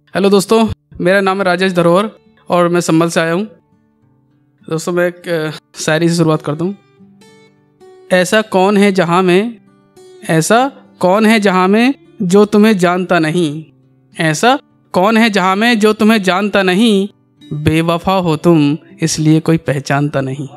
Hello दोस्तों, मेरा नाम है राजेश धरोहर और मैं संभल से आया हूँ। दोस्तों मैं एक शायरी से शुरुआत करता हूँ। ऐसा कौन है जहाँ में, ऐसा कौन है जहाँ में जो तुम्हें जानता नहीं, ऐसा कौन है जहाँ में जो तुम्हें जानता नहीं, बेवफा हो तुम इसलिए कोई पहचानता नहीं।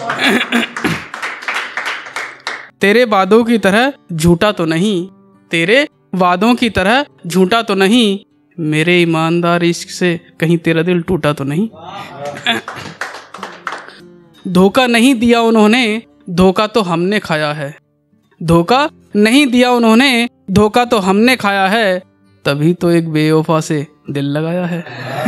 तेरे वादों की तरह झूठा तो नहीं, तेरे वादों की तरह झूठा तो नहीं, मेरे ईमानदार इश्क से कहीं तेरा दिल टूटा तो नहीं। धोखा नहीं दिया उन्होंने, धोखा तो हमने खाया है, धोखा नहीं दिया उन्होंने, धोखा तो हमने खाया है, तभी तो एक बेवफा से दिल लगाया है।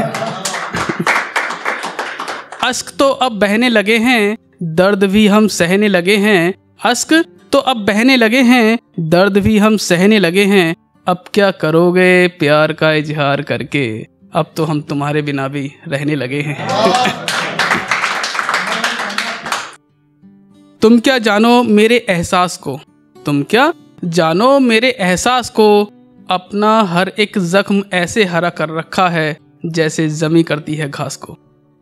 अश्क तो अब बहने लगे हैं, दर्द भी हम सहने लगे हैं, अश्क तो अब बहने लगे हैं, दर्द भी हम सहने लगे हैं, अब क्या करोगे प्यार का इजहार करके, अब तो हम तुम्हारे बिना भी रहने लगे हैं। तुम क्या जानो मेरे एहसास को, तुम क्या जानो मेरे एहसास को, अपना हर एक जख्म ऐसे हरा कर रखा है जैसे जमी करती है घास को।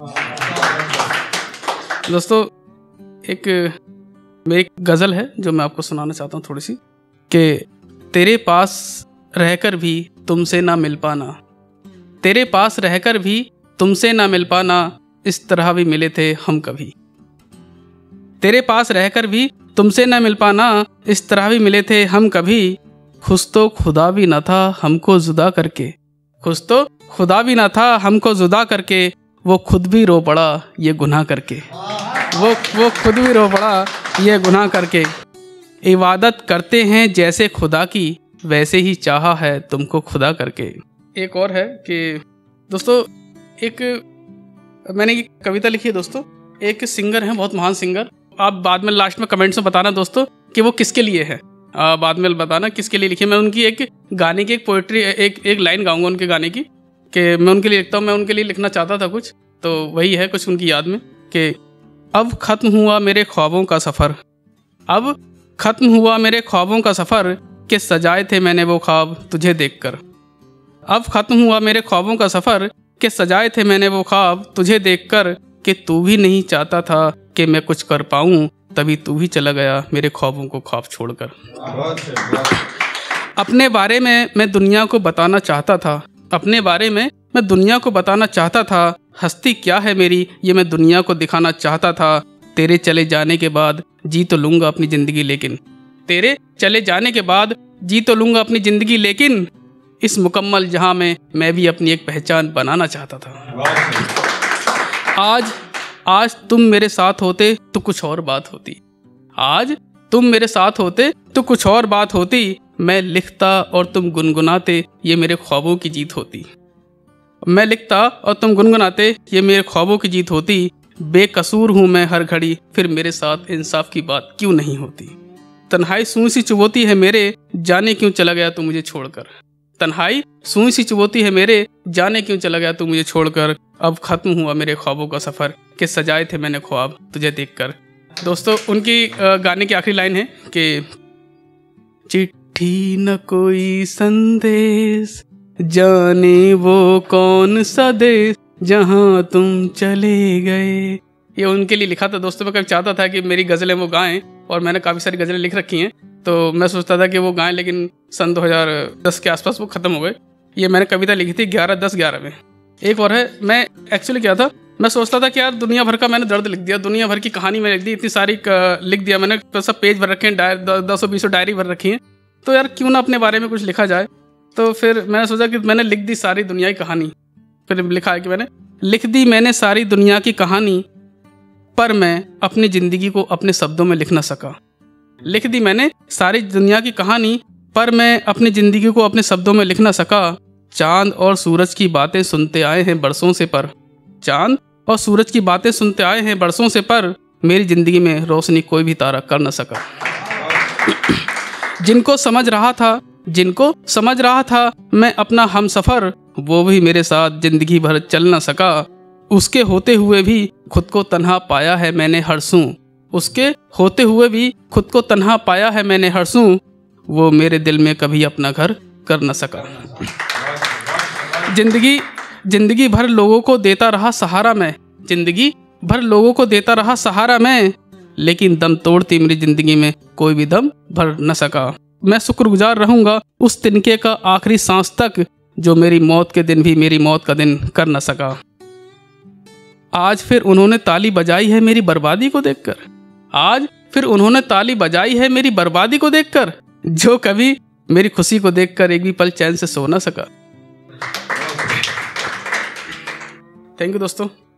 दोस्तों एक मेरी गज़ल है जो मैं आपको सुनाना चाहता हूँ थोड़ी सी, कि तेरे पास रहकर भी तुमसे ना मिल पाना, तेरे पास रहकर भी तुमसे ना मिल पाना, इस तरह भी मिले थे हम कभी। तेरे पास रहकर भी तुमसे ना मिल पाना, इस तरह भी मिले थे हम कभी, खुश तो खुदा भी न था हमको जुदा करके, खुश तो खुदा भी न था हमको जुदा करके, वो खुद भी रो पड़ा ये गुनाह करके, वो खुद भी रो पड़ा ये गुनाह करके। इबादत करते हैं जैसे खुदा की, वैसे ही चाहा है तुमको खुदा करके। एक और है कि दोस्तों एक मैंने एक कविता लिखी है दोस्तों, एक सिंगर हैं बहुत महान सिंगर, आप बाद में लास्ट में कमेंट्स में बताना दोस्तों कि वो किसके लिए है, बाद में बताना किसके लिए लिखी। मैं उनकी एक गाने की एक पोइट्री एक लाइन गाऊंगा उनके गाने की, कि मैं उनके लिए लिखता हूँ, मैं उनके लिए लिखना चाहता था कुछ, तो वही है कुछ उनकी याद में कि अब ख़त्म हुआ मेरे ख्वाबों का सफ़र, अब ख़त्म हुआ मेरे ख्वाबों का सफ़र, कि सजाए थे मैंने वो ख्वाब तुझे देखकर, अब ख़त्म हुआ मेरे ख्वाबों का सफ़र, कि सजाए थे मैंने वो ख्वाब तुझे देखकर, कि तू भी नहीं चाहता था कि मैं कुछ कर पाऊँ, तभी तू ही चला गया मेरे ख्वाबों को ख्वाब छोड़कर। अपने बारे में मैं दुनिया को बताना चाहता था, अपने बारे में मैं दुनिया को बताना चाहता था, हस्ती क्या है मेरी ये मैं दुनिया को दिखाना चाहता था, तेरे चले जाने के बाद जी तो लूँगा अपनी ज़िंदगी लेकिन, तेरे चले जाने के बाद जी तो लूँगा अपनी ज़िंदगी लेकिन, इस मुकम्मल जहां में मैं भी अपनी एक पहचान बनाना चाहता था। आज तुम मेरे साथ होते तो कुछ और बात होती, आज तुम मेरे साथ होते तो कुछ और बात होती, मैं लिखता और तुम गुनगुनाते ये मेरे ख्वाबों की जीत होती, मैं लिखता और तुम गुनगुनाते ये मेरे ख्वाबों की जीत होती, बेकसूर हूँ मैं हर घड़ी फिर मेरे साथ इंसाफ की बात क्यों नहीं होती, तन्हाई सूई सी चुभोती है मेरे जाने क्यों चला गया तू मुझे छोड़कर, तन्हाई सूई सी चुभोती है मेरे जाने क्यों चला गया तू मुझे छोड़कर, अब ख़त्म हुआ मेरे ख्वाबों का सफ़र, कि सजाए थे मैंने ख्वाब तुझे देखकर। दोस्तों उनकी गाने की आखिरी लाइन है कि चिट्ठी न कोई संदेश, जाने वो कौन सा देश जहाँ तुम चले गए। ये उनके लिए लिखा था दोस्तों। मैं कभी चाहता था कि मेरी गज़लें वो गाएं, और मैंने काफ़ी सारी गज़लें लिख रखी हैं, तो मैं सोचता था कि वो गाएं, लेकिन सन 2010 के आसपास वो ख़त्म हो गए। ये मैंने कविता लिखी थी 11/10/11 में। एक और है, मैं एक्चुअली क्या था, मैं सोचता था कि यार दुनिया भर का मैंने दर्द लिख दिया, दुनिया भर की कहानी मैंने लिख दी, इतनी सारी लिख दिया मैंने, तो सब पेज भर रखे हैं, 10-20 डायरी भर रखी हैं, तो यार क्यों ना अपने बारे में कुछ लिखा जाए। तो फिर मैंने सोचा कि मैंने लिख दी सारी दुनिया की कहानी। फिर लिखा है कि मैंने लिख दी मैंने सारी दुनिया की कहानी, पर मैं अपनी ज़िंदगी को अपने शब्दों में लिख ना सका। लिख दी मैंने सारी दुनिया की कहानी, पर मैं अपनी ज़िंदगी को अपने शब्दों में लिख ना सका। चांद और सूरज की बातें सुनते आए हैं बरसों से, पर चांद और सूरज की बातें सुनते आए हैं बरसों से, पर मेरी ज़िंदगी में रोशनी कोई भी तारा कर न सका। जिनको समझ रहा था मैं अपना हमसफ़र, वो भी मेरे साथ ज़िंदगी भर चल न सका। उसके होते हुए भी खुद को तन्हा पाया है मैंने हरसूं, उसके होते हुए भी खुद को तन्हा पाया है मैंने हरसूं, वो मेरे दिल में कभी अपना घर कर न सका। जिंदगी भर लोगों को देता रहा सहारा मैं, जिंदगी भर लोगों को देता रहा सहारा मैं, लेकिन दम तोड़ती मेरी जिंदगी में कोई भी दम भर न सका। मैं शुक्रगुजार रहूंगा उस तिनके का आखिरी सांस तक, जो मेरी मौत के दिन भी मेरी मौत का दिन कर न सका। आज फिर उन्होंने ताली बजाई है मेरी बर्बादी को देखकर, आज फिर उन्होंने ताली बजाई है मेरी बर्बादी को देखकर, जो कभी मेरी खुशी को देखकर एक भी पल चैन से सो न सका। थैंक यू दोस्तों।